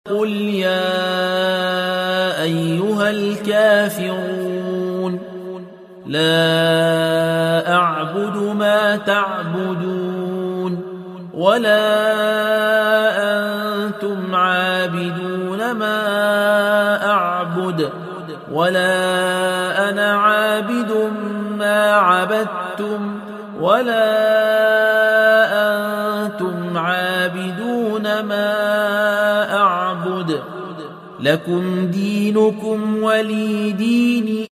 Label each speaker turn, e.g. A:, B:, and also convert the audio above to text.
A: قل يا أيها الكافرون لا أعبد ما تعبدون ولا أنتم عابدون ما أعبد ولا أنا عابد ما عبدتم ولا أنتم عابدون ما أعبد لكم دينكم ولي دين.